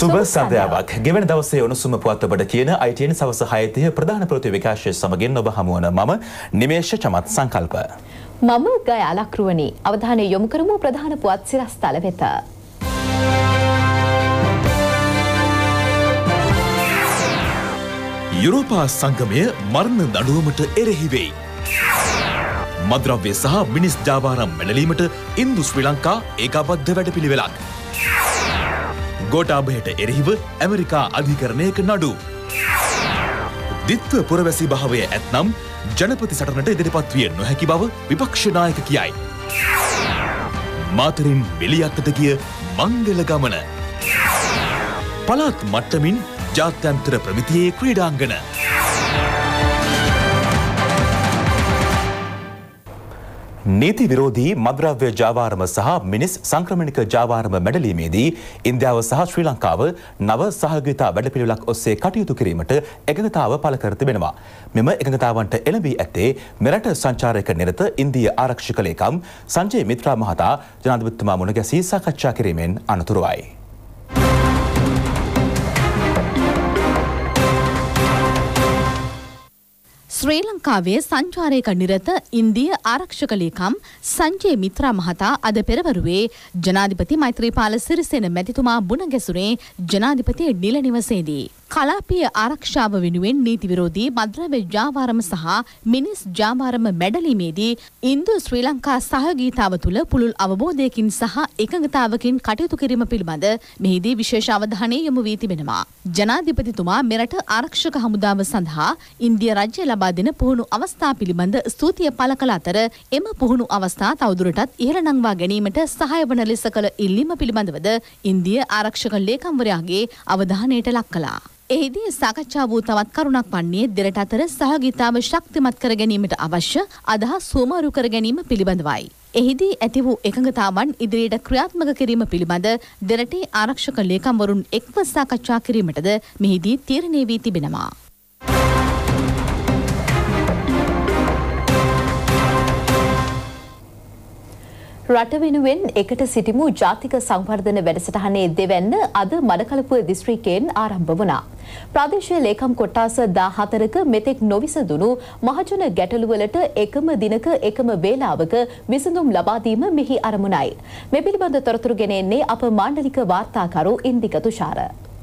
සුබ සන්ධ්‍යාවක් ගෙවෙන දවසේ උණුසුම පුවත් ඔබට කියන ITN සවස 6:30 ප්‍රධාන ප්‍රවෘත්ති විකාශය සමගින් ඔබ හමුවන මම නිමේෂ චමත් සංකල්ප. මම ගයා ලක්රුවනි. අවධානය යොමු කරමු ප්‍රධාන පුවත් සිරස්තල වෙත. යුරෝපා සංගමය මරණ දඬුවමට එරෙහි වෙයි. මද්‍රව්‍ය සහ මිනිස් ජාවාරම් මැඩලීමට ඉන්දු ශ්‍රී ලංකා ඒකාබද්ධ වැඩපිළිවෙලක්. ගෝඨාභයට එරෙහිව ඇමරිකා අධිකරණයක නඩු. දිත්ව පුරවැසි භාවය ඇත්නම් ජනපති සටනට ඉදිරිපත් විය නොහැකි බව විපක්ෂ නායක කියයි. මාතරින් බෙලියත්තට ගිය මංගල ගමන. පළාත් මට්ටමින් ජාත්‍යන්තර ප්‍රමිතියේ ක්‍රීඩාංගන. නීති විරෝධී මද්‍රව්‍ය ජාවාරම සහ මිනිස් සංක්‍රමණික ජාවාරම මැඩලීමේදී ඉන්දියාව සහ ශ්‍රී ලංකාව නව සහයෝගිතා වැඩපිළිවෙලක් ඔස්සේ කටයුතු කිරීමට එකඟතාව පළ කර තිබෙනවා. මෙම එකඟතාවන්ට එළඹී ඇත්තේ මෙරට සංචාරයක නිරත ඉන්දීය ආරක්ෂක ලේකම් සංජය මිත්‍රා මහතා ජනාධිපතිතුමා මුණ ගැසී සාකච්ඡා කිරීමෙන් අනතුරුවයි. ශ්‍රී ලංකාවේ සංචාරයක නිරත ඉන්දීය ආරක්ෂක ලේකම් සංජය මිත්‍රා මහතා අද පෙරවරුවේ ජනාධිපති මෛත්‍රීපාල සිරිසේන මැතිතුමා මුණ ගැසුනේ ජනාධිපති නිල නිවසේදී. කලාපීය ආරක්ෂාව වෙනුවෙන් නීති විරෝධී මද්‍රව්‍ය ජාවාරම සහ මිනිස් ජාවාරම මැඩලීමේදී ඉන්දු ශ්‍රී ලංකා සහයෝගීතාව තුළ පුළුල් අවබෝධයකින් සහ එකඟතාවකින් කටයුතු කිරීම පිළිබඳ මෙහිදී විශේෂ අවධානය යොමු වී තිබෙනවා. ජනාධිපතිතුමා මෙරට ආරක්ෂක හමුදාව සඳහා ඉන්දිය රජය ලබා දෙන පුහුණු අවස්ථා පිළිබඳ ස්තුතිය පළ කළ අතර එම පුහුණු අවස්ථා තවදුරටත් ඉහළ නංවා ගැනීමට සහාය වන ලෙස කළ ඉල්ලීම පිළිබඳවද ඉන්දිය ආරක්ෂක ලේකම්වරයාගේ අවධානයට ලක් කළා. එහිදී සාකච්ඡා වූ තවත් කරුණක් වන්නේ දෙරට අතර සහයෝගීතාව ශක්තිමත් කර ගැනීමට අවශ්‍ය අදහස් සුවමාරු කර ගැනීම පිළිබඳවයි. එහිදී ඇති වූ එකඟතාවන් ඉදිරියට ක්‍රියාත්මක කිරීම පිළිබඳ දෙරටේ ආරක්ෂක ලේකම්වරුන් එක්ව සාකච්ඡා කිරීමටද මෙහිදී තීරණය වී තිබෙනවා. රට වෙනුවෙන් එකට සිටිමු ජාතික සංවර්ධන වැඩසටහනේ දෙවැන්න අද මඩකලපුව දිස්ත්‍රික්කයෙන් ආරම්භ වුණා. ප්‍රාදේශීය ලේකම් කොට්ටාස 14ක මෙතෙක් නොවිසඳුණු මහජන ගැටලුවලට එකම දිනක එකම වේලාවක විසඳුම් ලබා දීම මෙහි අරමුණයි. මේ පිළිබඳ තොරතුරු ගෙන එන්නේ අප මාණ්ඩලික වාර්තාකරු ඉන්දික තුෂාර.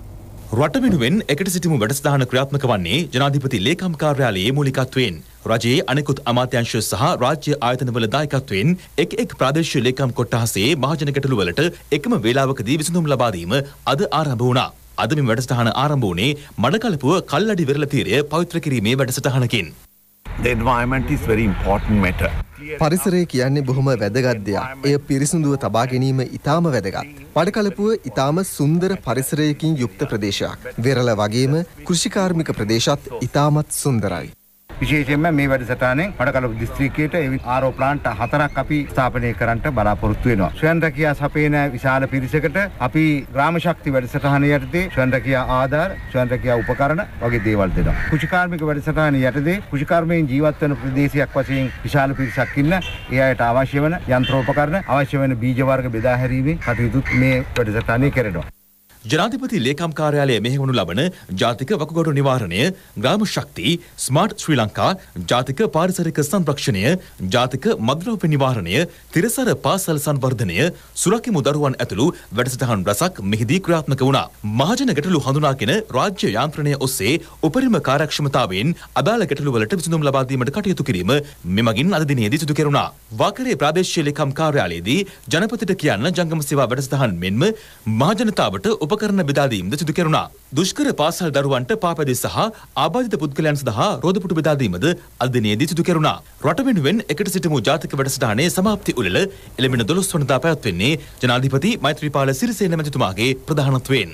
රට වෙනුවෙන් එකට සිටිමු වැඩසටහන ක්‍රියාත්මක වන්නේ ජනාධිපති ලේකම් කාර්යාලයේ මූලිකත්වයෙන්. රජයේ අනෙකුත් අමාත්‍යාංශ සහ රාජ්‍ය ආයතනවල දායකත්වයෙන් එක් ප්‍රාදේශීය ලේකම් කොට්ටාසේ මහජන ගැටලුවලට එකම වේලාවකදී විසඳුම් ලබා දීම අද ආරම්භ වුණා. අද මේ වැඩසටහන ආරම්භ වුණේ මඩකලපුව කල්ලඩි වෙරළ තීරය පවිත්‍ර කිරීමේ වැඩසටහනකින්. The environment is very important matter. පරිසරය කියන්නේ බොහොම වැදගත් දෙයක්. එය පිරිසිදුව තබා ගැනීම ඉතාම වැදගත්. මඩකලපුව ඉතාම සුන්දර පරිසරයකින් යුක්ත ප්‍රදේශයක්. වෙරළ වගේම කෘෂිකාර්මික ප්‍රදේශත් ඉතාමත් සුන්දරයි. විශේෂයෙන්ම මේ වැඩසටහනෙන් මඩකලපුව දිස්ත්‍රික්කයට ආරෝ ප්ලාන්ට් 4ක් අපි ස්ථාපනය කරන්නට බලාපොරොත්තු වෙනවා. ස්වයං රැකියා සපයන විශාල පිරිසකට අපි ග්‍රාම ශක්ති වැඩසටහන යටතේ ස්වයං රැකියා ආධාර, ස්වයං රැකියා උපකරණ වගේ දේවල් දෙනවා. කෘෂිකාර්මික වැඩසටහන යටතේ කෘෂිකර්මයෙන් ජීවත් වන ප්‍රදේශයක් වශයෙන් විශාල පිරිසක් ඉන්න ඒ අයට අවශ්‍ය වන යන්ත්‍රෝපකරණ, අවශ්‍ය වන බීජ වර්ග බෙදා හැරීමේ කටයුතු මේ වැඩසටහනේ කරනවා. ජනාධිපති ලේකම් කාර්යාලය මෙහෙවනු ලබන ජාතික වකුගඩු නිවාරණය, ග්‍රාම ශක්ති, ස්මාර්ට් ශ්‍රී ලංකා, ජාතික පාරිසරික සංරක්ෂණය, ජාතික මද්‍රව්‍ය නිවාරණය, තිරසර පාසල් සංවර්ධනය, සුරකිමු දරුවන් ඇතුළු වැඩසටහන් රසක් මෙහිදී ක්‍රියාත්මක වුණා. මහජන ගැටලු හඳුනාගෙන රාජ්‍ය යාන්ත්‍රණය ඔස්සේ උපරිම කාර්යක්ෂමතාවයෙන් අදාළ ගැටලු වලට විසඳුම් ලබා දීමට කටයුතු කිරීම මෙමගින් අද දිනේදී සිදු කෙරුණා. වාකරේ ප්‍රාදේශීය ලේකම් කාර්යාලයේදී ජනපතිට කියන්න ජංගම සේවා වැඩසටහන් මෙන්ම මහජනතාවට උපකරණ බෙදා දීමද සිදු කෙරුණා. දුෂ්කර පාසල් දරුවන්ට පාපැදි සහ ආබාධිත පුද්ගලයන් සඳහා රෝදපුටු බෙදා දීමද අද දිනේදී සිදු කෙරුණා. රට වෙනුවෙන් එකට සිටිමු ජාතික වැඩසටහනේ සමාප්ති උළෙල එළඹෙන 12 වනදා පැවැත්වෙන්නේ ජනාධිපති මෛත්‍රීපාල සිරිසේන මැතිතුමාගේ ප්‍රධානත්වයෙන්.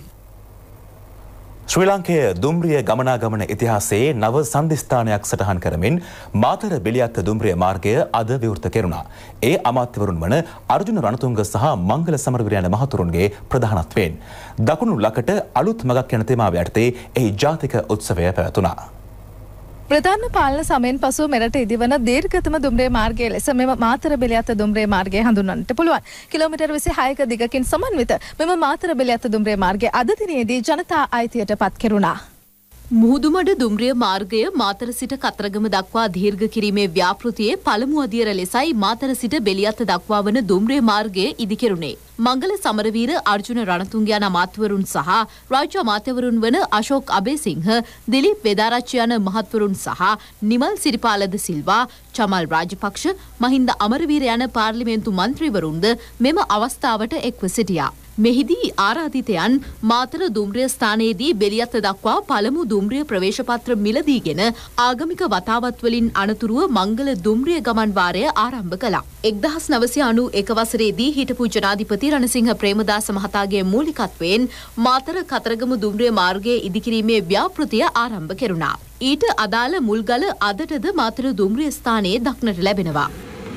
ශ්‍රී ලංකයේ දුම්රිය ගමනාගමන ඉතිහාසයේ නව සන්ධිස්ථානයක් සටහන් කරමින් මාතර බෙලියත්ත දුම්රිය මාර්ගය අද විවෘත කෙරුණා. ඒ අමාත්‍යවරුන් වන අර්ජුන රණතුංග සහ මංගල සමරවීර යන මහතුරුන්ගේ ප්‍රධානත්වයෙන් දකුණු ලකට අලුත් මගක් යන තේමාව යටතේ එහි ජාතික උත්සවය පැවැතුණා. ප්‍රධාන පාලන සමයෙන් පසු මෙරට ඉදිවන දීර්ඝතම දුම්රිය මාර්ගය ලෙස මෙම මාතර බෙලියත්ත දුම්රිය මාර්ගය හඳුන්වන්නට පුළුවන්. කිලෝමීටර් 26ක දිගකින් සමන්විත මෙම මාතර බෙලියත්ත දුම්රිය මාර්ගය අද දිනේදී ජනතා අයිතියට පත් කෙරුණා. මුහුදුමඩ දුම්රිය මාර්ගය මාතර සිට කතරගම දක්වා දීර්ඝ කිරීමේ ව්‍යාපෘතියේ පළමු අදියර ලෙසයි මාතර සිට බෙලියත්ත දක්වා වන දුම්රිය මාර්ගය ඉදිකෙරුණේ. මංගල සමරවීර අර්ජුන රණතුංග යන අමාත්‍යවරුන් සහ රාජ්‍ය අමාත්‍යවරුන් වන අශෝක් අබේසිංහ, දිලීප් වේදාරච්චි යන මහත්වරුන් සහ නිමල් සිරිපාලද සිල්වා, චමල් රාජපක්ෂ, මහින්ද අමරවීර යන පාර්ලිමේන්තු මන්ත්‍රීවරුන්ද මෙම අවස්ථාවට එක්ව සිටියා. මෙහිදී ආරාධිතයන් මාතර දුම්රිය ස්ථානයේදී බෙලියත්ත දක්වා පළමු දුම්රිය ප්‍රවේශපත්‍ර මිලදීගෙන ආගමික වතාවත් වලින් අනතුරුව මංගල දුම්රිය ගමන් වාරය ආරම්භ කළා. 1991 වසරේදී හිටපු ජනාධිපති රණසිංහ ප්‍රේමදාස මහතාගේ මූලිකත්වයෙන් මාතර කතරගම දුම්රිය මාර්ගයේ ඉදිකිරීමේ ව්‍යාපෘතිය ආරම්භ කෙරුණා. ඊට අදාළ මුල්ගල අදටද මාතර දුම්රිය ස්ථානයේ දක්නට ලැබෙනවා.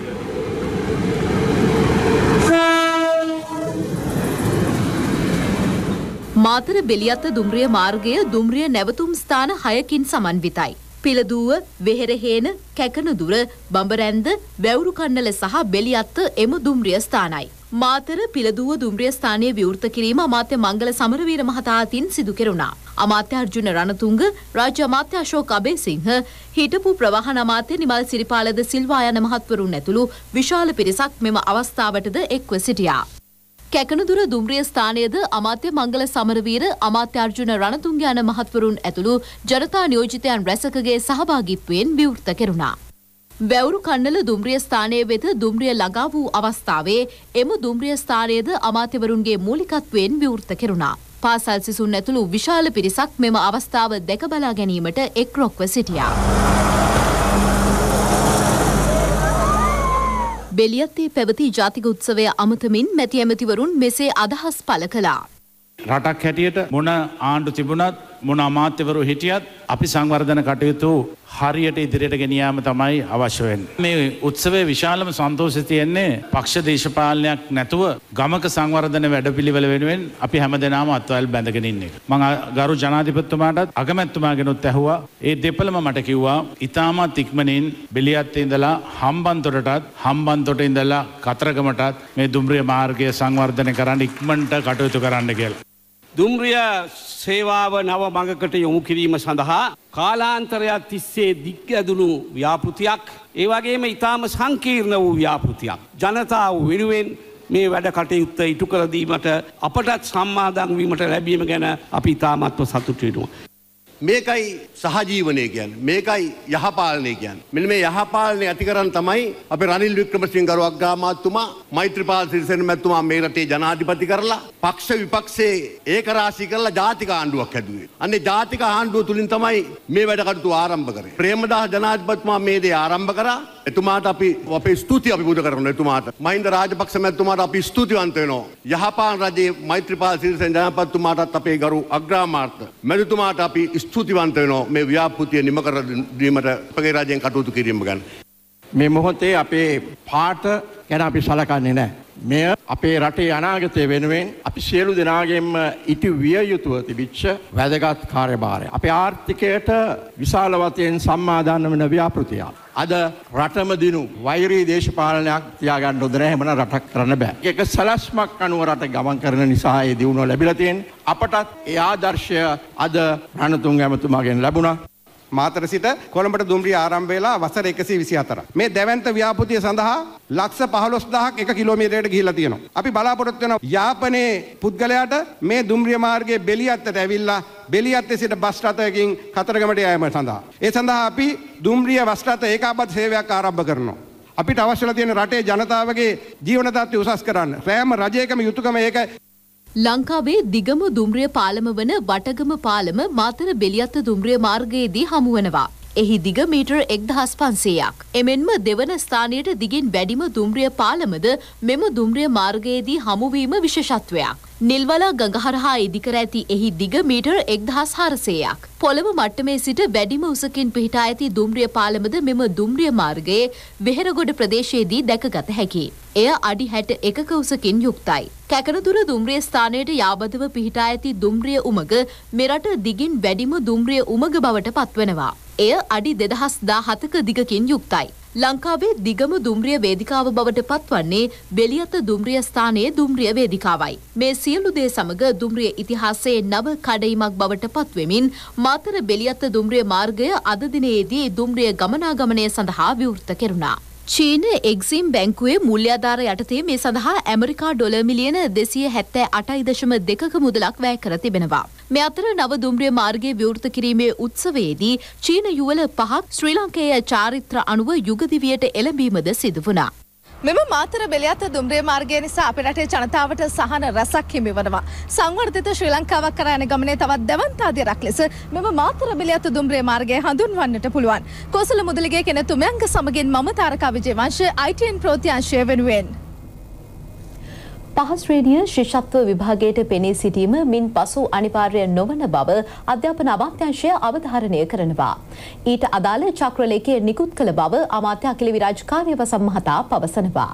මාතර බෙලියත්ත දුම්රිය මාර්ගය දුම්රිය නැවතුම් ස්ථාන 6කින් සමන්විතයි. පිලදුව, වෙහෙරහේන, කැකනදුර, බඹරැන්ද, වැවුරු කන්නල සහ බෙලියත්ත එම දුම්රිය ස්ථානයි. මාතර පිලදුව දුම්රිය ස්ථානයේ විවෘත කිරීම අමාත්‍ය මංගල සමරවීර මහතා අතින් සිදු කෙරුණා. අමාත්‍ය අර්ජුන රණතුංග, රාජ්‍ය අමාත්‍ය අශෝක් අබේසිංහ, හිටපු ප්‍රවාහන අමාත්‍ය නිමල් සිරිපාලද සිල්වා යන මහත්වරුන් ඇතුළු විශාල පිරිසක් මෙම අවස්ථාවටද එක්ව සිටියා. කැකනදුර දුම්රිය ස්ථානයේද අමාත්‍ය මංගල සමරවීර, අමාත්‍ය අර්ජුන රණතුංග යන මහත්වරුන් ඇතුළු ජනතා නියෝජිතයන් රැසකගේ සහභාගීත්වයෙන් විවෘත කෙරුණා. වැවුරු කන්නල දුම්රිය ස්ථානයේ වෙත දුම්රිය ළඟා වූ අවස්ථාවේ එම දුම්රිය ස්ථානයේද අමාත්‍යවරුන්ගේ මූලිකත්වයෙන් විවෘත කෙරුණා. පාසල් සිසුන් ඇතුළු විශාල පිරිසක් මෙම අවස්ථාව දැක බලා ගැනීමට එක්රොක්ව සිටියා. බෙලියත්තේ පැවති ජාතික උත්සවය අමතමින් මැති ඇමතිවරුන් මෙසේ අදහස් පළ කළා. රටක් හැටියට මොන ආණ්ඩු තිබුණත් මොන අමාත්‍යවරු හිටියත් අපි සංවර්ධන කටයුතු හරියට ඉදිරියට ගෙන යාම තමයි අවශ්‍ය වෙන්නේ. මේ උත්සවයේ විශාලම සන්තෝෂය තියෙන්නේ පක්ෂ දේශපාලනයක් නැතුව ගමක සංවර්ධන වැඩපිළිවෙල වෙනුවෙන් අපි හැමදෙනාම අත්වැල් බැඳගෙන ඉන්න එක. මම ගරු ජනාධිපතිතුමාටත් අගමැතිතුමාගෙනුත් ඇහුවා. ඒ දෙපළම මට කිව්වා ඉතාමත් ඉක්මනින් බෙලියත්තේ ඉඳලා හම්බන්තොටටත් හම්බන්තොට ඉඳලා කතරගමටත් මේ දුම්රිය මාර්ගය සංවර්ධනය කරන්න ඉක්මනට කටයුතු කරන්න කියලා. දුම්රිය සේවාව නව මඟකට යොමු කිරීම සඳහා කාලාන්තරයක් තිස්සේ දිග් ඇදුණු ව්‍යාපෘතියක්, ඒ වගේම ඉතාම සංකීර්ණ වූ ව්‍යාපෘතියක්. ජනතාව වෙනුවෙන් මේ වැඩ කටයුත්ත ඉටු කර දීමට අපටත් සම්මාදන් වීමට ලැබීම ගැන අපි ඉතාමත්ව සතුටු වෙනවා. මේකයි සහජීවනය කියන්නේ. මේකයි යහපාලනය කියන්නේ. මෙන්න මේ යහපාලනය ඇති කරන් තමයි අපේ රනිල් වික්‍රමසිංහ ගරු අග්‍රාමාත්‍යතුමා, මෛත්‍රීපාල සිරිසේන මැතිතුමා මේ රටේ ජනාධිපති කරලා පක්ෂ විපක්ෂයේ ඒකරාශී කරලා ජාතික ආණ්ඩුවක් හැදුවේ. අන්නේ ජාතික ආණ්ඩුව තුලින් තමයි මේ වැඩ කටයුතු ආරම්භ කරේ. ප්‍රේමදාස ජනාධිපතිතුමා මේ දේ ආරම්භ කරා. එතුමාට අපි අපේ ස්තුතිය අපි පුද කරනවා. එතුමාට මහින්ද රාජපක්ෂ මැතිතුමාට අපි ස්තුතිවන්ත වෙනවා. යහපාලන රජයේ මෛත්‍රීපාල සිරිසේන ජනාධිපතිතුමාටත් අපේ ගරු අග්‍රාමාත්‍ය මැතිතුමාට අපි ස්තුතිවන්ත වෙනවා මේ ව්‍යාපෘතිය නිම කර දීමට අපගේ රජයෙන් කටයුතු කිරීම ගැන. මේ මොහොතේ අපේ පාට ගැන අපි සලකන්නේ නැහැ. මෙය අපේ රටේ අනාගතය වෙනුවෙන් අපි සියලු දෙනාගෙන්ම ඉටු විය යුතුව තිබිච්ච වැදගත් කාර්යභාරය. අපේ ආර්ථිකයට විශාල වශයෙන් සම්මාදාන වෙන ව්‍යාපෘතියක්. අද රටම දිනු වෛරී දේශපාලනයක් තියාගන්න හොඳ නැහැ. මොන රටක් කරන්න බෑ. ඒක සලස්මක් අනුව රට ගමන් කරන නිසා ඒ දිනුව ලැබිලා තියෙන්නේ. අපටත් ඒ ආදර්ශය අද රණතුංග ඇමතුමාගෙන් ලැබුණා. මාතර සිට කොළඹට දුම්රිය ආරම්භ වෙලා වසර 124. මේ දැවැන්ත ව්‍යාපෘතිය සඳහා ලක්ෂ 15000ක් 1 කිලෝමීටරයකට ගිහිල්ලා තියෙනවා. අපි බලාපොරොත්තු වෙනවා යාපනයේ පුද්ගලයාට මේ දුම්රිය මාර්ගයේ බෙලියත්තට ඇවිල්ලා බෙලියත්තේ සිට බස් රථයකින් කතරගමට යෑම සඳහා. ඒ සඳහා අපි දුම්රිය බස් රථ ඒකාබද්ධ සේවයක් ආරම්භ කරනවා. අපිට අවශ්‍යලා තියෙන රටේ ජනතාවගේ ජීවන තත්ත්වය උසස් කරන්න. සෑම රජයකම යුතුයකම ඒක. ලංකාවේ දිගම දුම්රිය පාලම වන වටගම පාලම මාතර බෙලියත්ත දුම්රිය මාර්ගයේදී හමුවනවා. එහි දිග මීටර් 1500ක්. එමෙන්ම දෙවන ස්ථානයට දිගින් වැඩිම දුම්රිය පාලමද මෙම දුම්රිය මාර්ගයේදී හමුවීම විශේෂත්වයක්. නිල්වලා ගඟ හරහා ඉදිකර ඇති එහි දිග මීටර් 1400ක්. පොළව මට්ටමේ සිට වැඩිම උසකින් පිහිටා ඇති දුම්රිය පාලමද මෙම දුම්රිය මාර්ගයේ වෙහෙරගොඩ ප්‍රදේශයේදී දැකගත හැකියි. එය අඩි 61ක උසකින් යුක්තයි. කැකනතුර දුම්රිය ස්ථානයට යාබදව පිහිටා ඇති දුම්රිය උමග මෙරට දිගින් වැඩිම දුම්රිය උමග බවට පත්වනවා. එය අඩි 2017ක දිගකින් යුක්තයි. ලංකාවේ දිගම දුම්රිය වේදිකාව බවට පත්වන්නේ බෙලියත දුම්රිය ස්ථානයේ දුම්රිය වේදිකාවයි. මේ සියලු දේ සමග දුම්රිය ඉතිහාසයේ නව කඩයිමක් බවට පත්වෙමින් මාතර බෙලියත දුම්රිය මාර්ගය අද දිනයේදී දුම්රිය ගමනාගමනය සඳහා විවෘත කෙරුණා. චීන එක්සිම් බැංකුවේ මුල්‍යාධාර යටතේ මේ සඳහා ඇමරිකා ඩොලර් මිලියන 278.2ක මුදලක් වැය කර තිබෙනවා. මේ අතර නව දුම්රිය මාර්ගයේ විවෘත කිරීමේ උත්සවයේදී චීන යුවළ 5ක් ශ්‍රී ලංකේය චාරිත්‍ර අනුව යුග දිවියට එළඹීමද සිදු වුණා. මෙම මාතර බෙලියත දුම්රිය මාර්ගය නිසා අපේ රටේ ජනතාවට සහන රසක් හිමි වනවා. සංවර්ධිත ශ්‍රී ලංකාවක් කරා යන ගමනේ තවත් දැවන්තාදියරක් ලෙස මෙම මාතර බෙලියත දුම්රිය මාර්ගය හඳුන්වන්නට පුළුවන්. කෝසල මුදලිගේ කෙනෙතුමයන්ග සමගින් මම තාරකා විජේවංශ ITN ප්‍රෝත්‍යාංශය වෙනුවෙන්. පහ ශ්‍රේණිය ශිෂ්‍යත්ව විභාගයට පෙනී සිටීම මින් පසු අනිවාර්ය නොවන බව අධ්‍යාපන අමාත්‍යාංශය අවධාරණය කරනවා. ඊට අදාළ චක්‍රලේඛය නිකුත් කළ බව අමාත්‍ය අකිල විරාජ් කාර්යවසම් මහතා පවසනවා.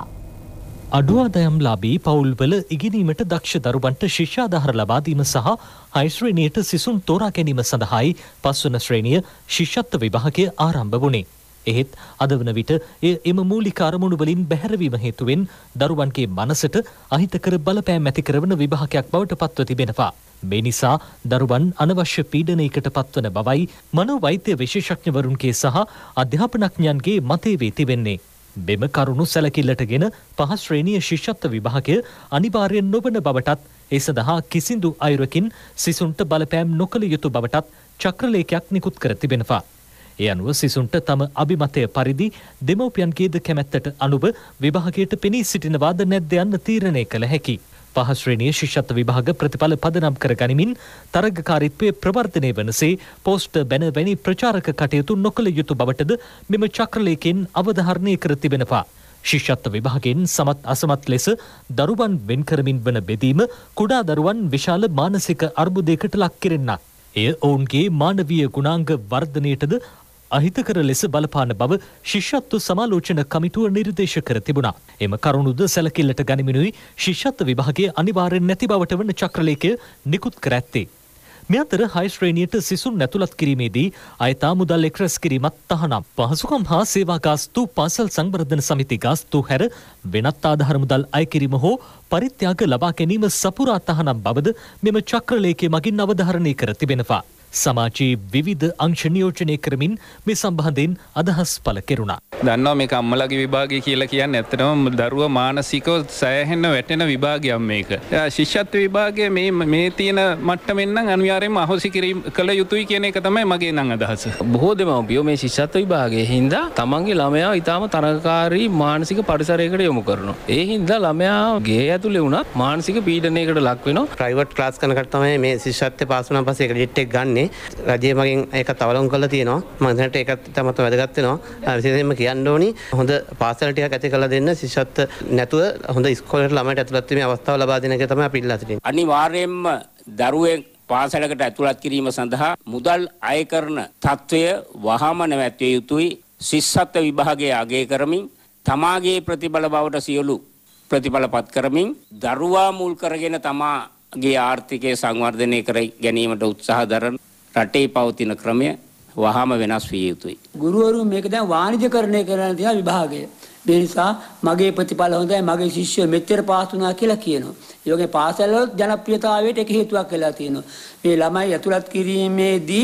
අඩු ආදායම්ලාභී පවුල්වල ඉගෙනීමට දක්ෂ දරුවන්ට ශිෂ්‍යාධාර ලබා දීම සහ 6 ශ්‍රේණියට සිසුන් තෝරා ගැනීම සඳහායි 5 වන ශ්‍රේණිය ශිෂ්‍යත්ව විභාගය ආරම්භ වුණේ. එහෙත් අද වන විට එම මූලික අරමුණු වලින් බැහැරවීම හේතුවෙන් දරුවන්ගේ මනසට අහිතකර බලපෑම් ඇති කරන විභාගයක් බවට පත්ව තිබෙනවා. මේ නිසා දරුවන් අනවශ්‍ය පීඩනයකට පත්වන බවයි මනෝවෛද්‍ය විශේෂඥවරුන්ගේ සහ අධ්‍යාපනඥයන්ගේ මතය වේ තිබෙන්නේ. මෙම කරුණු සැලකිල්ලටගෙන 5 ශ්‍රේණිය ශිෂ්‍යත්ව විභාගය අනිවාර්යෙන් නොවන බවටත් ඒ සඳහා කිසිදු අයුරකින් සිසුන්ට බලපෑම් නොකළ යුතු බවටත් චක්‍රලේඛයක් නිකුත් කර තිබෙනවා. ඒ අනුව සිසුන්ට තම අභිමතය පරිදි දෙමව්පියන්ගේද කැමැත්තට අනුව විභාගයට පෙනී සිටිනවාද නැද්ද යන්න තීරණය කළ හැකි. 5 ශ්‍රේණිය ශිෂ්‍යත්ව විභාග ප්‍රතිඵල පදනම් කර ගනිමින් තරගකාරීත්වය ප්‍රවර්ධනය වනසේ පෝස්ටර් බැනර් වැනි ප්‍රචාරක කටයුතු නොකළ යුතු බවටද මෙම චක්‍රලේඛයෙන් අවධාරණය කර තිබෙනවා. ශිෂ්‍යත්ව විභාගයෙන් සමත් අසමත් ලෙස දරුවන් වෙන් කරමින් වන බෙදීම කුඩා දරුවන් විශාල මානසික අර්බුදයකට ලක් කෙරෙන්නක්. එය ඔවුන්ගේ මානවීය ගුණාංග වර්ධනයටද අහිතකර ලෙස බලපාන බව ශිෂ්‍යත්ව සමාලෝචන කමිටුව නිර්දේශ කර තිබුණා. එම කරුණුද සැලකිල්ලට ගනිමිනුයි ශිෂ්‍යත්ව විභාගයේ අනිවාර්යෙන් නැති බවට වන චක්‍රලේඛය නිකුත් කර ඇත්තේ. මේ අතර 6 ශ්‍රේණියට සිසුන් ඇතුළත් කිරීමේදී අයථා මුදල් එක්රැස් කිරීමත් තහනම්. පහසුකම් හා සේවා ගාස්තු පාසල් සංවර්ධන සමිති ගාස්තු හැර වෙනත් ආධාර මුදල් අය කිරීම හෝ පරිත්‍යාග ලබා ගැනීම සපුරා තහනම් බවද මෙම චක්‍රලේඛය මගින් අවධාරණය කර තිබෙනවා. සමාජයේ විවිධ අංශ නියෝජනය කරමින් මේ සම්බන්ධයෙන් අදහස් පළ කෙරුණා. දන්නවා මේක අම්මලගේ විභාගය කියලා කියන්නේ ඇත්තටම දරුවා මානසිකව සෑහෙන්න වැටෙන විභාගයක් මේක. ශිෂ්‍යත්ව විභාගය මේ තියෙන මට්ටමින් නම් අනිවාර්යයෙන්ම අහෝසි කිරීම කළ යුතුයි කියන එක තමයි මගේ නම් අදහස. බොහෝ දෙමව්පියෝ මේ ශිෂ්‍යත්ව විභාගයේ හින්දා තමන්ගේ ළමයා ඊටාම තරගකාරී මානසික පරිසරයකට යොමු කරනවා. ඒ හින්දා ළමයා ගේ ඇතුලේ වුණත් මානසික පීඩනයකට ලක් වෙනවා. ප්‍රයිවට් ක්ලාස් කරනකට තමයි මේ ශිෂ්‍යත්වය පාස් වුණාන් පස්සේ ක්‍රෙඩිට් එක ගන්නෙ. රජය මගෙන් ඒකත් අවලංගු කරලා තියෙනවා. මම දැනට ඒකත් තමත් වැදගත් වෙනවා. විශේෂයෙන්ම කියන්න ඕනි හොඳ පාසල් ටිකක් ඇති කරලා දෙන්න ශිෂ්‍යත්ව නැතුව හොඳ ඉස්කෝලේට ළමයට ඇතුළත් වීමේ අවස්ථාව ලබා දෙන එක තමයි අපි ඉල්ලා සිටින්නේ. අනිවාර්යයෙන්ම දරුවෙක් පාසලකට ඇතුළත් කිරීම සඳහා මුදල් අය කරන තත්ත්වය වහාම නැවැත්විය යුතුයි. ශිෂ්‍යත්ව විභාගයේ අගය කරමින් තමාගේ ප්‍රතිඵල බවට සියලු ප්‍රතිඵලපත් කරමින් දරුවා මුල් කරගෙන තමාගේ ආර්ථිකය සංවර්ධනය කර ගැනීමට උත්සාහ දරන රටේ පවතින ක්‍රමය වහාම වෙනස් විය යුතුයි. ගුරුවරු මේක දැන් වාණිජකරණය කරන තියෙන විභාගය. ඒ නිසා මගේ ප්‍රතිඵල හොඳයි මගේ ශිෂ්‍යයෝ මෙච්චර පාස් වුණා කියලා කියනවා. ඒ වගේ පාසල්වල ජනප්‍රියතාවයට එක හේතුවක් වෙලා තියෙනවා. මේ ළමයි ඇතුළත් කිරීමේදී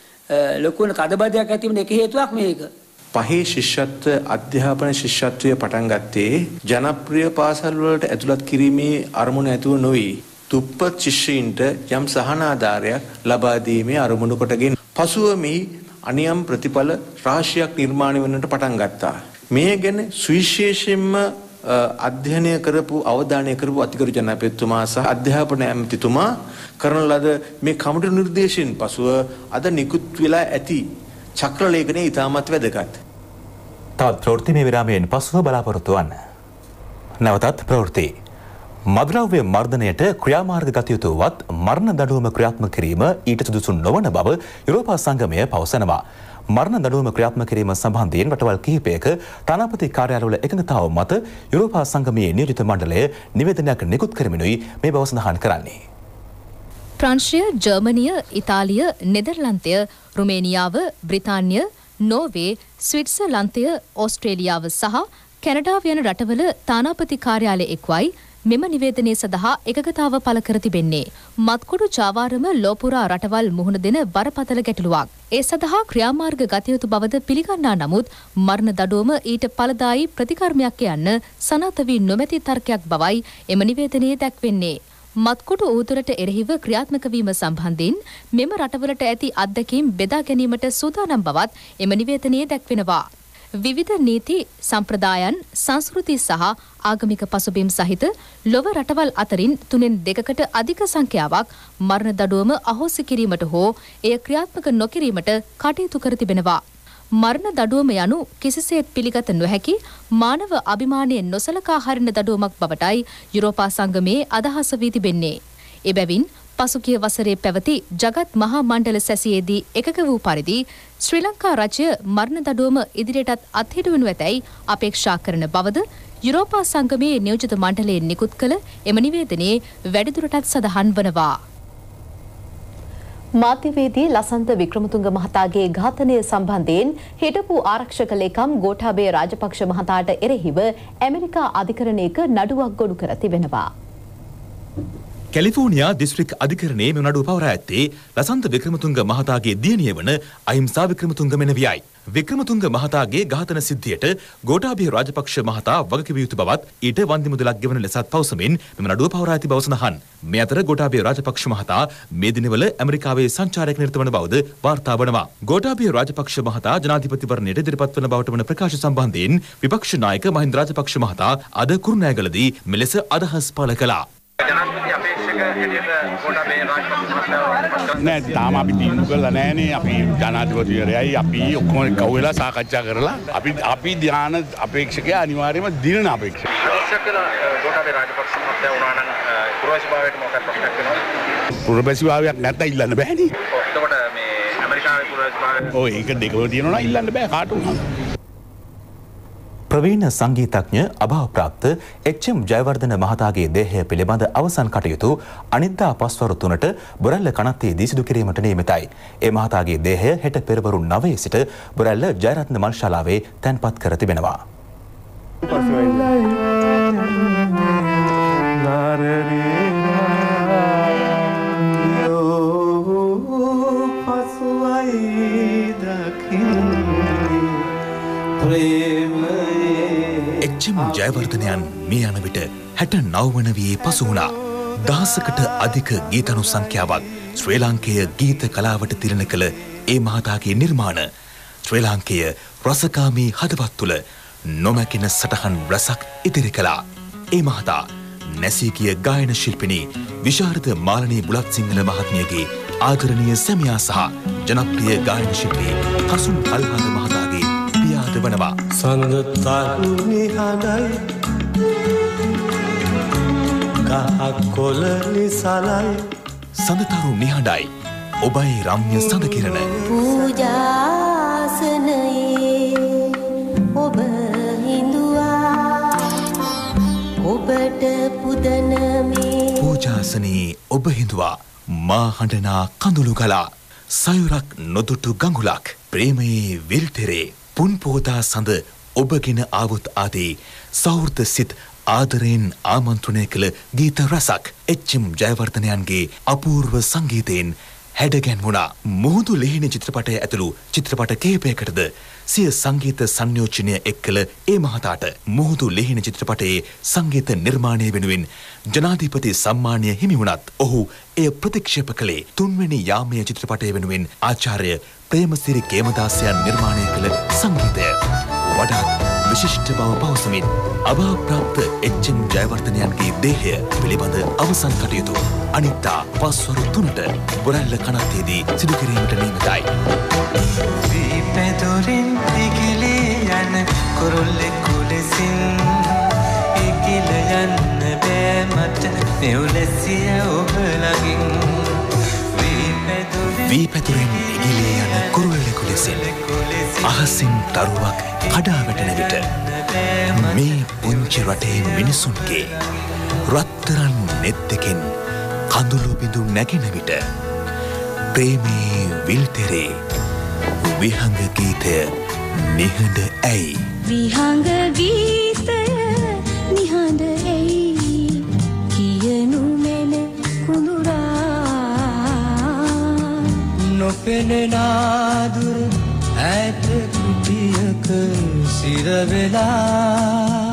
ලොකු කඩබඩයක් ඇති වෙන එක හේතුවක් මේක. පහේ ශිෂ්‍යත්ව අධ්‍යාපන ශිෂ්‍යත්වය පටන් ගත්තේ ජනප්‍රිය පාසල් වලට ඇතුළත් කිරීමේ අරමුණ ඇතුව නොවේ. තුප්පත් ශිෂ්‍යයින්ට යම් සහනාධාරයක් ලබා දීමේ අරමුණු කොටගෙන පසුව මේ අනියම් ප්‍රතිඵල රාශියක් නිර්මාණය වෙන්නට පටන් ගත්තා. මේ ගැන සුවිශේෂයෙන්ම අධ්‍යයනය කරපු අවධානය කරපු අතිගරු ජනාධිපතිතුමා සහ අධ්‍යාපන ඇමතිතුමා කරන ලද මේ කමිටු නිර්දේශයෙන් පසුව අද නිකුත් වෙලා ඇති චක්‍රලේඛනය ඉතාමත් වැදගත්. තවත් ප්‍රවෘත්තිමය විරාමයෙන් පසුව බලාපොරොත්තු වන්න. නැවතත් ප්‍රවෘත්ති. මද්‍රව්‍ය මර්ධනයට ක්‍රියාමාර්ග ගත යුතුවත් මරණ දඬුවම ක්‍රියාත්මක කිරීම ඊට සුදුසු නොවන බව යුරෝපා සංගමය පවසනවා. මරණ දඬුවම ක්‍රියාත්මක කිරීම සම්බන්ධයෙන් රටවල් කිහිපයක තානාපති කාර්යාලවල එකඟතාව මත යුරෝපා සංගමයේ නියෝජිත මණ්ඩලය නිවේදනයක් නිකුත් කරමිනුයි මේ බව සඳහන් කරන්නේ. ප්‍රංශය, ජර්මනිය, ඉතාලිය, නෙදර්ලන්තය, රුමේනියාව, බ්‍රිතාන්‍ය, නෝර්වේ, ස්විට්සර්ලන්තය, ඕස්ට්‍රේලියාව සහ කැනඩාව යන රටවල තානාපති කාර්යාලය එක්වයි මෙම නිවේදනය සඳහා එකගතාව පළ කර තිබෙන්නේ. මත්කොඩු ජාවාරම ලෝපුරා රටවල් මුහුණ දෙන බරපතල ගැටලුවක්. ඒ සඳහා ක්‍රියාමාර්ග ගත යුතු බවද පිළිගන්නා නමුත් මරණ දඩුවම ඊට ඵලදායී ප්‍රතිකර්මයක් යන්න සනාථ වී නොමැති තර්කයක් බවයි එම නිවේදනයේ දැක්වෙන්නේ. මත්කොඩු ඌතුරට එරෙහිව ක්‍රියාත්මක වීම සම්බන්ධයෙන් මෙම රටවලට ඇති අත්දැකීම් බෙදා ගැනීමට සූදානම් බවත් එම නිවේදනයේ දැක්වෙනවා. විවිධ නීති, සම්ප්‍රදායන්, සංස්කෘති සහ ආගමික පසුබිම් සහිත ලොව රටවල් අතරින් 3/2කට අධික සංඛ්‍යාවක් මරණ දඩුවම අහෝසි කිරීමට හෝ එය ක්‍රියාත්මක නොකිරීමට කටයුතු කර තිබෙනවා. මරණ දඩුවම යනු කිසිසේත් පිළිගත නොහැකි මානව අභිමානයේ නොසලකා හරින දඩුවමක් බවටයි යුරෝපා සංගමයේ අදහස වී තිබෙන්නේ. එබැවින් පසුගිය වසරේ පැවති ජගත් මහා මණ්ඩල සැසියේදී එකක වූ පරිදි ශ්‍රී ලංකා රජය මරණ දඩුවම ඉදිරියටත් අත්හිටුවනු ඇතැයි අපේක්ෂා කරන බවද යුරෝපා සංගමයේ නියෝජිත මණ්ඩලයෙන් නිකුත් කළ එම නිවේදනයේ වැඩිදුරටත් සඳහන් වනවා. මාධ්‍යවේදී ලසන්ත වික්‍රමතුංග මහතාගේ ඝාතනය සම්බන්ධයෙන් හිටපු ආරක්ෂක ලේකම් ගෝඨාභය රාජපක්ෂ මහතාට එරෙහිව ඇමරිකා අධිකරණයක නඩුවක් ගොනු කර තිබෙනවා. කැලිෆෝනියා දිස්ත්‍රික් අධිකරණයේ මෙම නඩුව පවරා ඇත්තේ ලසන්ත වික්‍රමතුංග මහතාගේ දියණිය වන අහිංසා වික්‍රමතුංග මෙනවියයි. වික්‍රමතුංග මහතාගේ ඝාතන සිද්ධියට ගෝඨාභය රාජපක්ෂ මහතා වගකිවිය යුතු බවත් ඊට වන්දි මුදලක් ගෙවන ලෙසත් පවසමින් මෙම නඩුව පවරා ඇති බව සඳහන්. මේ අතර ගෝඨාභය රාජපක්ෂ මහතා මේ දිනවල ඇමරිකාවේ සංචාරයක නිරත වන බවද වාර්තා වනවා. ගෝඨාභය රාජපක්ෂ මහතා ජනාධිපතිවරණයට ඉදිරිපත් වන බවට වන ප්‍රකාශ සම්බන්ධයෙන් විපක්ෂ නායක මහින්ද රාජපක්ෂ මහතා අද කුරුණෑගලදී මෙලෙස අදහස් පළ කළා. නෑ තාම අපි තීන්දුව කරලා නෑනේ. අපි ජනාධිපතිවරයයි අපි ඔක්කොම කවු වෙලා සාකච්ඡා කරලා අපි ධ්‍යාන අපේක්ෂකයා අනිවාර්යයෙන්ම දිනන අපේක්ෂක. ගෝඨාභය රාජපක්ෂ මහත්තයා වුණා නම් පුරවැසිභාවයට මොකක්ද ප්‍රශ්නයක් වෙනවද? පුරවැසිභාවයක් නැත්නම් ඉල්ලන්න බෑනේ. එතකොට මේ ඇමරිකාවේ පුරවැසිභාවය ඔය ඒක දෙකම තියෙනවා නම් ඉල්ලන්න බෑ කාට උනත්. ප්‍රවීණ සංගීතඥ අභාවප්‍රාප්ත එච්.එම්. ජයවර්ධන මහතාගේ දේහය පිළිබඳ අවසන් කටයුතු අනිද්දා පස්වරු 3ට බොරැල්ල කනත්තේදී සිදු කිරීමට නියමිතයි. ඒ මහතාගේ දේහය හෙට පෙරවරු 9 සිට බොරැල්ල ජයරත්න මල්ශාලාවේ තැන්පත් කර තිබෙනවා. එච්.එම්. ජයවර්ධනයන් මේ යන විට 69 වන වියේ පසු වුණා. දහසකට අධික ගීතනු සංඛ්‍යාවක් ශ්‍රී ලාංකේය ගීත කලාවට තිරණ කළ ඒ මහතාගේ නිර්මාණ ශ්‍රී ලාංකේය රසකාමී හදවත් තුළ නොමැකෙන සටහන් රසක් ඉදිරි කළා. ඒ මහතා නැසී ගිය ගායන ශිල්පිනී විශාරද මාලනී බුලත් සිංහල මහත්මියගේ ආදරණීය සැමියා සහ ජනප්‍රිය ගායන ශිල්පී හසුන් අල්හාද මහතාගේ පියාද වනවා. සඳ තරුණි හඬයි ගහක් කොළ නිසලයි සඳතරු නිහඬයි ඔබයි රම්‍ය සඳ කිරණ පූජාසනයේ ඔබ හිඳුවා ඔබට පුදන මේ පූජාසනයේ ඔබ හිඳුවා මා හඬනා කඳුළු ගලා සයුරක් නොදුටු ගඟුලක් ප්‍රේමයේ විල්තෙරේ පුන් පෝතා සඳ ඔබගෙන ආවොත් ආදී සෞහෘද සිත් ආදරයෙන් ආමන්ත්‍රණය කළ ගීත රසක් එච්.එම්. ජයවර්ධනයන්ගේ අපූර්ව සංගීතයෙන් හැඩගැන්වුණා. මුහුදු ලිහිණි චිත්‍රපටය ඇතුළු චිත්‍රපට කිහිපයකටද සිය සංගීත සංයෝජනය එක් කළ ඒ මහතාට මුහුදු ලිහිණි චිත්‍රපටයේ සංගීත නිර්මාණය වෙනුවෙන් ජනාධිපති සම්මානය හිමි වුණත් ඔහු එය ප්‍රතික්ෂේප කළේ 3 වෙනි යාමය චිත්‍රපටය වෙනුවෙන් ආචාර්ය ප්‍රේමසිරි කේමදාසයන් නිර්මාණය කළ සංගීතය වඩාත් විශිෂ්ට බව පවසමින් අභාවප්‍රාප්ත එච්.එම්. ජයවර්ධනයන්ගේ දේහය පිළිබඳ අවසන් කටයුතු අනිද්දා පස්වරු 3ට බොරැල්ල කනත්තේදී සිදු කිරීමට නියමිතයි. පැදුරින් පිගිලී යන කුරුල්ලෙකු ලෙසින් ඉගිල යන්න බෑ මට මෙවුලැසිය ඔබ ළඟින් වී පැදුරෙන් ඉගිලී යන කුරුල්ලෙකු ලෙසින් අහසින් තරුවක් කඩා වැටෙන විට මේ පුංචි රටේ මිනිසුන්ගේ රත්තරන් නෙත් දෙකෙන් කඳුළු බිඳු නැගෙන විට ප්‍රේමී විල්තෙරේ විහංග ගීතය නිහඬ ඇයි විහංග ගීතය නිහඬ ඇයි කියනු මෙන කුඳුරා නොපෙනෙන දුර ඈත කුටියක සිරවෙලා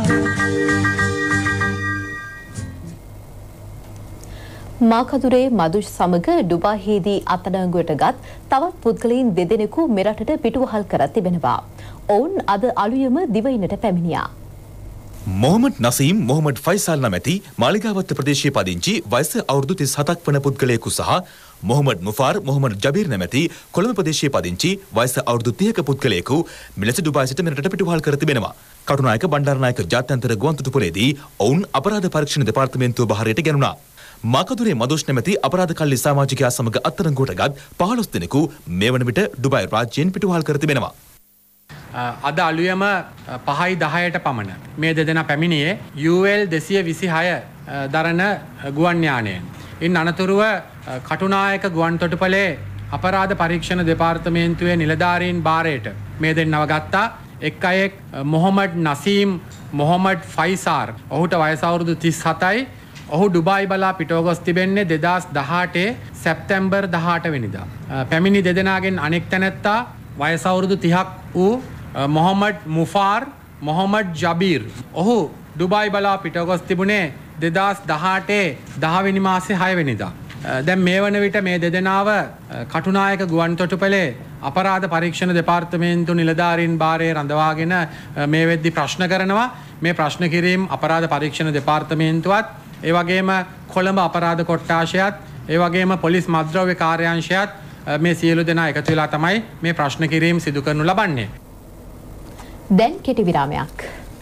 මාකදුරේ මදුෂ් සමග ඩුබායිහිදී අත්අඩංගුවට ගත් තවත් පුද්ගලයන් දෙදෙනෙකු මෙරටට පිටුවහල් කර තිබෙනවා. ඔවුන් අද අලුයම දිවයිනට පැමිණියා. මොහමඩ් නසීම් මොහමඩ් ෆයිසල් නමැති මාලිගාවත්ත ප්‍රදේශයේ පදිංචි වයස අවුරුදු 37ක් වන පුද්ගලයෙකු සහ මොහමඩ් මුෆාර් මොහමඩ් ජබීර් නැමැති කොළඹ ප්‍රදේශයේ පදිංචි වයස අවුරුදු 30ක පුද්ගලයෙකු මෙලෙස ඩුබායි සිට මෙරටට පිටුවහල් කර තිබෙනවා. කටුනායක බණ්ඩාරනායක ජාත්‍යන්තර ගුවන්තොටුපළේදී ඔවුන් අපරාධ පරීක්ෂණ දෙපාර්තමේන්තුව බහරයට ගැනුණා. මාකදුරේ මදුෂ් නැමැති අපරාධ කල්ලි සමාජිකයා සමග අත්අඩංගුවට ගත් 15 දෙනෙකු මේ වන විට ඩුබායි රාජ්‍යයෙන් පිටුවහල් කර තිබෙනවා. අද අලුයම 5:10ට පමණ මේ දෙදෙනා පැමිණියේ UL 226 දරන ගුවන් යානයෙන්. ඉන් අනතුරුව කටුනායක ගුවන්තොටුපළේ අපරාධ පරීක්ෂණ දෙපාර්තමේන්තුවේ නිලධාරීන් භාරයට මේ දෙන්නව ගත්තා. එක් අයෙක් මොහමඩ් නසීම් මොහමඩ් ෆයිසාර් ඔහුට වයස අවුරුදු 37යි. ඔහු ඩුබායි බලා පිටව ගොස් තිබෙන්නේ 2018 සැප්තැම්බර් 18 වෙනිදා. පැමිණි දෙදෙනාගෙන් අනෙක් තැනැත්තා වයස අවුරුදු 30ක් වූ මොහමඩ් මුෆාර් මොහමඩ් ජබීර්. ඔහු ඩුබායි බලා පිටව ගොස් තිබුණේ 2018 10 වෙනි මාසේ 6 වෙනිදා. දැන් මේ වන විට මේ දෙදෙනාව කටුනායක ගුවන්තොටුපළේ අපරාධ පරීක්ෂණ දෙපාර්තමේන්තු නිලධාරීන් භාරයේ රඳවාගෙන මේ වෙද්දි ප්‍රශ්න කරනවා. මේ ප්‍රශ්න කිරීම අපරාධ පරීක්ෂණ දෙපාර්තමේන්තුවත් ඒ වගේම කොළඹ අපරාධ කොට්ටාශයත් ඒ වගේම පොලිස් මත්ද්‍රව්‍ය කාර්යාංශයත් මේ සියලු දෙනා එකතු වෙලා තමයි මේ ප්‍රශ්න කිරීම සිදු කරනු ලබන්නේ. දැන් කෙටි විරාමයක්.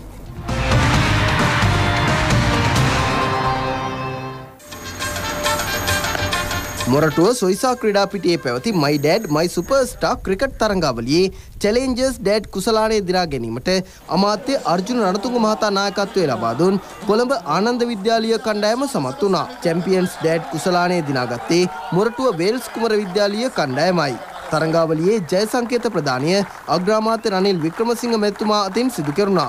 මොරටුව සොයිසා ක්‍රීඩා පිටියේ පැවති my dad my superstar cricket තරඟාවලියේ චැලෙන්ජර්ස් ඩෑඩ් කුසලානය දිනා ගැනීමට අමාත්‍ය අර්ජුන රණතුංග මහතා නායකත්වය ලබා දුන් කොළඹ ආනන්ද විද්‍යාලීය කණ්ඩායම සමත් වුණා. චැම්පියන්ස් ඩෑඩ් කුසලානය දිනාගත්තේ මොරටුව වේල්ස් කුමර විද්‍යාලීය කණ්ඩායමයි. තරඟාවලියේ ජය සංකේත ප්‍රදානය අග්‍රාමාත්‍ය රනිල් වික්‍රමසිංහ මැතිතුමා අතින් සිදු කෙරුණා.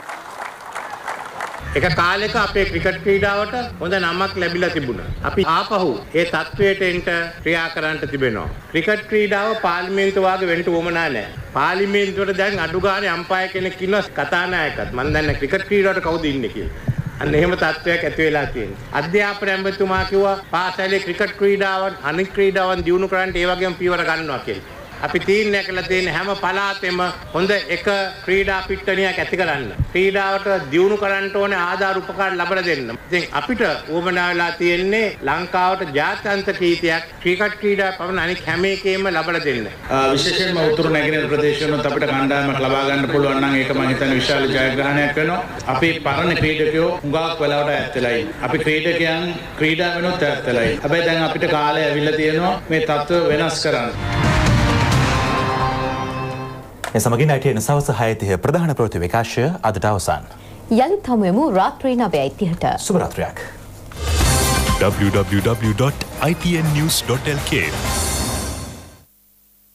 එක කාලෙක අපේ ක්‍රිකට් ක්‍රීඩාවට හොඳ නමක් ලැබිලා තිබුණා. අපි ආපහු ඒ තත්වයට එන්න ක්‍රියා කරන්න තිබෙනවා. ක්‍රිකට් ක්‍රීඩාව පාර්ලිමේන්තුව වාගේ වෙන්න උවමනා නැහැ. පාර්ලිමේන්තුවට දැන් අඩු ගානේ අම්පයර් කෙනෙක් ඉන්නවා කතානායකත්. මම දන්නේ ක්‍රිකට් ක්‍රීඩාවට කවුද ඉන්නේ කියලා. අන්න එහෙම තත්වයක් ඇති වෙලා තියෙනවා. අධ්‍යාපන ඇමතුමා කිව්වා පාසලේ ක්‍රිකට් ක්‍රීඩාවන් අනිත් ක්‍රීඩාවන් දියුණු කරන්න ඒ වගේම පියවර ගන්නවා කියලා. අපි තීරණය කළා තියෙන හැම පළාතෙම හොඳ එක ක්‍රීඩා පිට්ටනියක් ඇති කරන්න. ක්‍රීඩාවට දියුණු කරන්න ඕනේ ආධාර උපකාර ලබා දෙන්න. ඉතින් අපිට උවමනා වෙලා තියෙන්නේ ලංකාවට ජාත්‍යන්තර කීතියක් ක්‍රිකට් ක්‍රීඩා පවන අනික් හැම එකේම ලබා දෙන්න. විශේෂයෙන්ම උතුරු නැගෙනහිර ප්‍රදේශවලත් අපිට කණ්ඩායමක් ලබා ගන්න පුළුවන් නම් ඒක මම හිතන්නේ විශාල ජයග්‍රහණයක් වෙනවා. අපි පරණ ක්‍රීඩකයෝ හුඟක් වෙලාවට ඈත් වෙලා ඉන්නේ. අපි ක්‍රීඩකයන් ක්‍රීඩා වෙනොත් ඈත් වෙලා ඉන්නේ. හැබැයි දැන් අපිට කාලය ඇවිල්ලා තියෙනවා මේ තත්ත්ව වෙනස් කරන්න. එසමගින් ITN සවස 6:30 ප්‍රධාන ප්‍රවෘත්ති විකාශය අදට අවසන්. යලිත් හමුවෙමු රාත්‍රී 9:30ට. සුබ රාත්‍රියක්. www.itnnews.lk